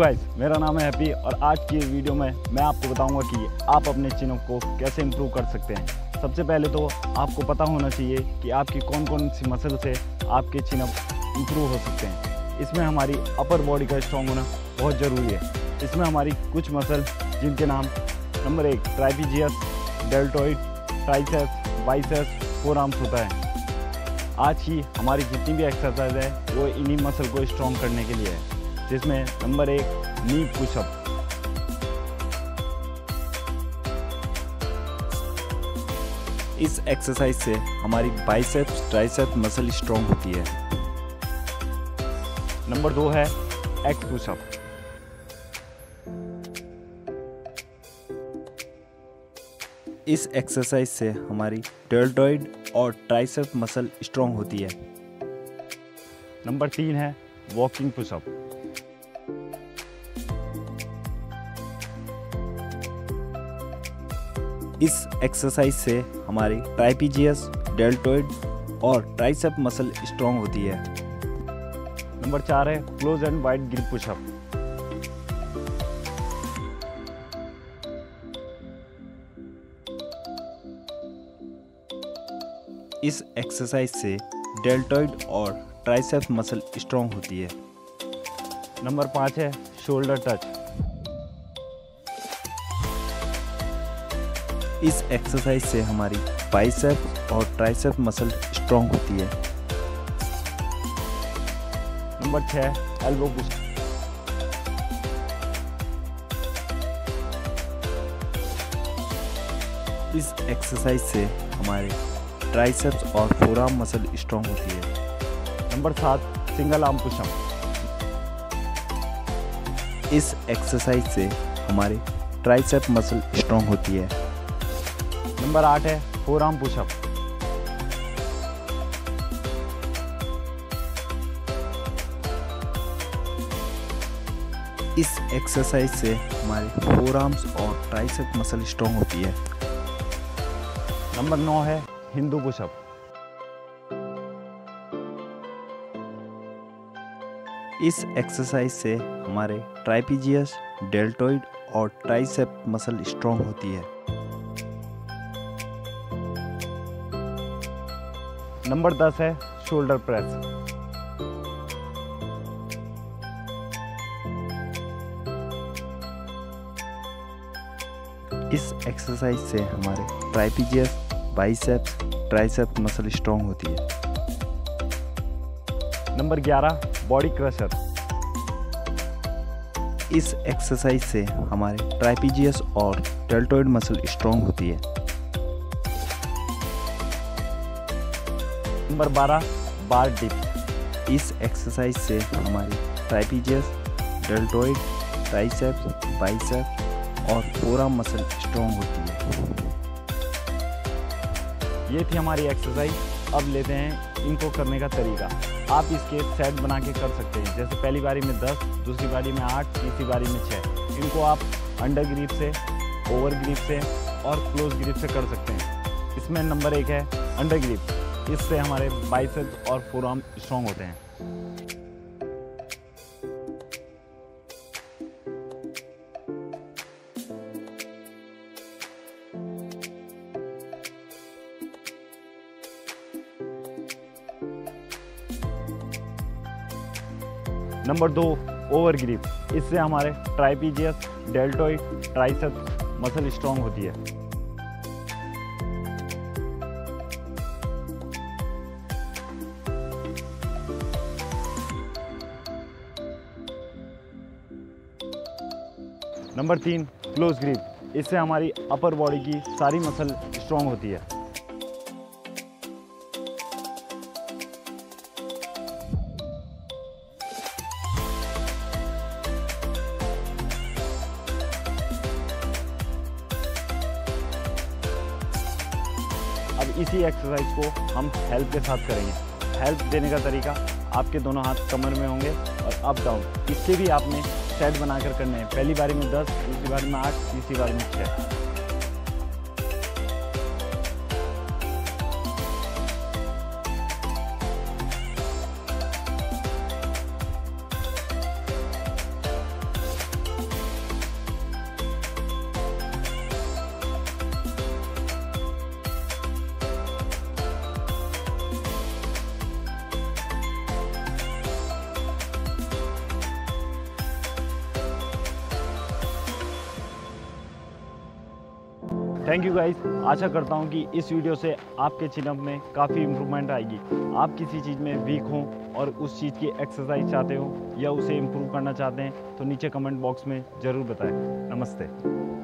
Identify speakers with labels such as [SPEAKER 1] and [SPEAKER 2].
[SPEAKER 1] Guys, मेरा नाम है हैप्पी और आज की वीडियो में मैं आपको बताऊंगा कि आप अपने चिन अप को कैसे इम्प्रूव कर सकते हैं। सबसे पहले तो आपको पता होना चाहिए कि आपकी कौन कौन सी मसल से आपके चिन अप इम्प्रूव हो सकते हैं। इसमें हमारी अपर बॉडी का स्ट्रॉन्ग होना बहुत ज़रूरी है। इसमें हमारी कुछ मसल जिनके नाम number 1 trapezius, deltoid, triceps, biceps, forearms होता है। आज की हमारी जितनी भी एक्सरसाइज है वो इन्हीं मसल को स्ट्रॉन्ग करने के लिए है, जिसमें नंबर 1 नी पुशअप। इस एक्सरसाइज से हमारी बाइसेप्स, ट्राइसेप्स मसल स्ट्रॉन्ग होती है। नंबर 2 है एक्स पुशअप। इस एक्सरसाइज से हमारी डेल्टॉइड और ट्राइसेप मसल स्ट्रॉन्ग होती है। नंबर 3 है वॉकिंग पुशअप। इस एक्सरसाइज से हमारी ट्राइपीजियस, डेल्टॉइड और ट्राइसेप मसल स्ट्रॉन्ग होती है। नंबर 4 है close and wide grip pushup. इस एक्सरसाइज से डेल्टॉइड और ट्राइसेप मसल स्ट्रॉन्ग होती है। नंबर 5 है शोल्डर टच। इस एक्सरसाइज से हमारी बाइसेप और ट्राइसेप मसल स्ट्रॉन्ग होती है। Number 6 elbow push. इस एक्सरसाइज से हमारे ट्राइसेप्स और फोरआर्म मसल स्ट्रॉन्ग होती है। Number 7 single arm pushup. इस एक्सरसाइज से हमारे ट्राइसेप मसल स्ट्रॉन्ग होती है। नंबर 8 है फोरआर्म पुशअप। इस एक्सरसाइज से हमारे फोरआर्म्स और ट्राइसेप मसल स्ट्रॉन्ग होती है। नंबर 9 है हिंदू पुशअप। इस एक्सरसाइज से हमारे ट्राइपीजियस, डेल्टॉइड और ट्राइसेप मसल स्ट्रॉन्ग होती है। नंबर 10 है शोल्डर प्रेस। इस एक्सरसाइज से हमारे trapezius, biceps, tricep muscle strong होती है। Number 11 body crusher. इस एक्सरसाइज से हमारे ट्राइपीजियस और डेल्टॉइड मसल स्ट्रॉन्ग होती है। Number 12 bar dip. इस एक्सरसाइज से हमारी ट्राइपीजियस, डेल्टॉइड, ट्राइसेप्स, बाइसेप्स और फोरआर्म मसल स्ट्रॉन्ग होती है। ये थी हमारी एक्सरसाइज। अब लेते हैं इनको करने का तरीका। आप इसके सेट बना के कर सकते हैं, जैसे पहली बारी में 10, दूसरी बारी में 8, तीसरी बारी में 6। इनको आप अंडर ग्रिप से, ओवर ग्रिप से और क्लोज ग्रिप से कर सकते हैं। इसमें नंबर 1 है अंडर ग्रिप। इससे हमारे बाइसेप्स और फोरआर्म स्ट्रॉन्ग होते हैं। Number 2 over grip. इससे हमारे trapezius, deltoid, triceps muscle strong होती है। Number 3 close grip. इससे हमारी अपर बॉडी की सारी मसल स्ट्रॉन्ग होती है। अब इसी एक्सरसाइज को हम हेल्प के साथ करेंगे। हेल्प देने का तरीका, आपके दोनों हाथ कमर में होंगे और अप डाउन। इसके भी आपने सेट बनाकर करने हैं। पहली बारी में 10, दूसरी बारी में 8, तीसरी बारी में 6। Thank you guys. आशा करता हूँ कि इस वीडियो से आपके चिन अप में काफ़ी इम्प्रूवमेंट आएगी। आप किसी चीज़ में वीक हों और उस चीज़ की एक्सरसाइज चाहते हो या उसे इम्प्रूव करना चाहते हैं तो नीचे कमेंट बॉक्स में ज़रूर बताएं। नमस्ते।